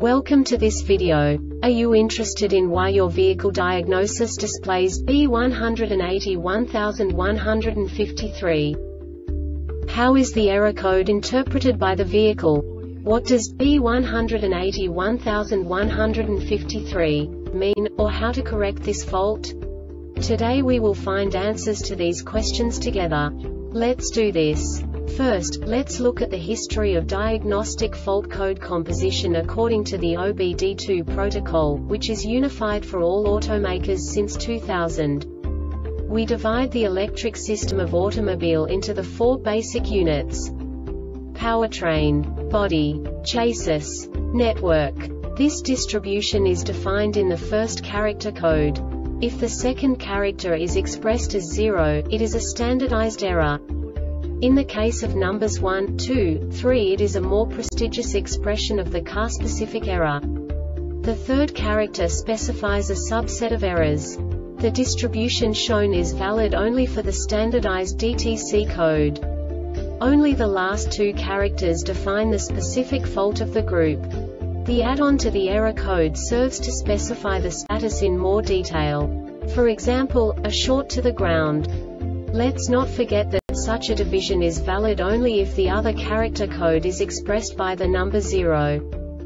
Welcome to this video. Are you interested in why your vehicle diagnosis displays B181153? How is the error code interpreted by the vehicle? What does B181153 mean, or how to correct this fault? Today we will find answers to these questions together. Let's do this. First, let's look at the history of diagnostic fault code composition according to the OBD2 protocol, which is unified for all automakers since 2000. We divide the electric system of automobile into the four basic units: powertrain, body, chassis, network. This distribution is defined in the first character code. If the second character is expressed as 0, it is a standardized error. In the case of numbers 1, 2, 3, it is a more prestigious expression of the car-specific error. The third character specifies a subset of errors. The distribution shown is valid only for the standardized DTC code. Only the last two characters define the specific fault of the group. The add-on to the error code serves to specify the status in more detail. For example, a short to the ground. Let's not forget that such a division is valid only if the other character code is expressed by the number 0.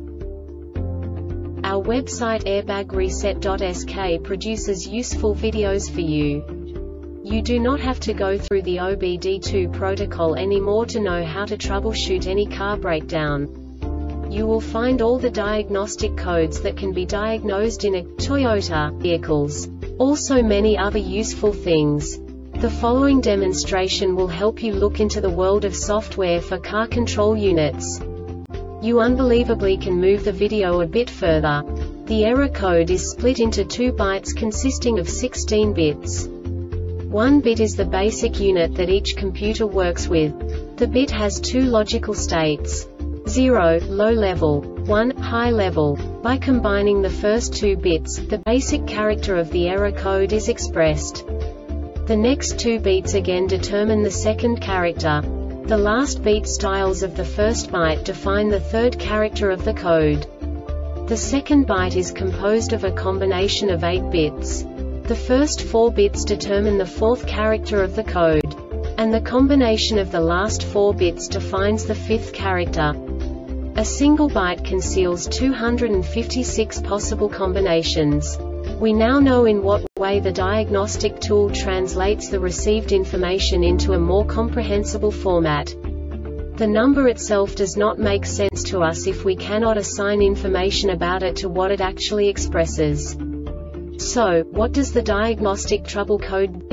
Our website airbagreset.sk produces useful videos for you. You do not have to go through the OBD2 protocol anymore to know how to troubleshoot any car breakdown. You will find all the diagnostic codes that can be diagnosed in a Toyota vehicles. Also many other useful things. The following demonstration will help you look into the world of software for car control units. You unbelievably can move the video a bit further. The error code is split into 2 bytes consisting of 16 bits. 1 bit is the basic unit that each computer works with. The bit has 2 logical states: 0, low level, 1, high level. By combining the first 2 bits, the basic character of the error code is expressed. The next 2 beats again determine the second character. The last beat styles of the first byte define the third character of the code. The second byte is composed of a combination of 8 bits. The first 4 bits determine the fourth character of the code. And the combination of the last 4 bits defines the fifth character. A single byte conceals 256 possible combinations. We now know in what way the diagnostic tool translates the received information into a more comprehensible format. The number itself does not make sense to us if we cannot assign information about it to what it actually expresses. So, what does the diagnostic trouble code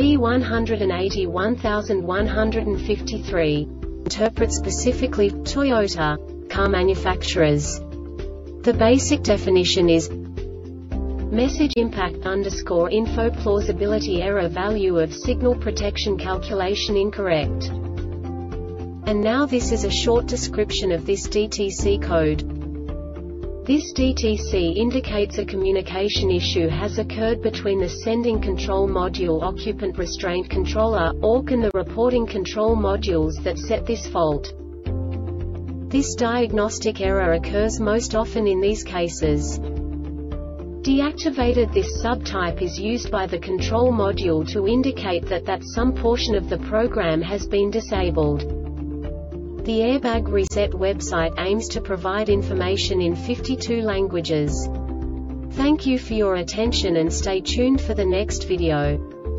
B181153 interpret specifically for Toyota car manufacturers? The basic definition is message impact_info plausibility error value of signal protection calculation incorrect. And now this is a short description of this DTC code. This DTC indicates a communication issue has occurred between the sending control module occupant restraint controller, ORC, and the reporting control modules that set this fault. This diagnostic error occurs most often in these cases. Deactivated. This subtype is used by the control module to indicate that some portion of the program has been disabled. The Airbag Reset website aims to provide information in 52 languages. Thank you for your attention and stay tuned for the next video.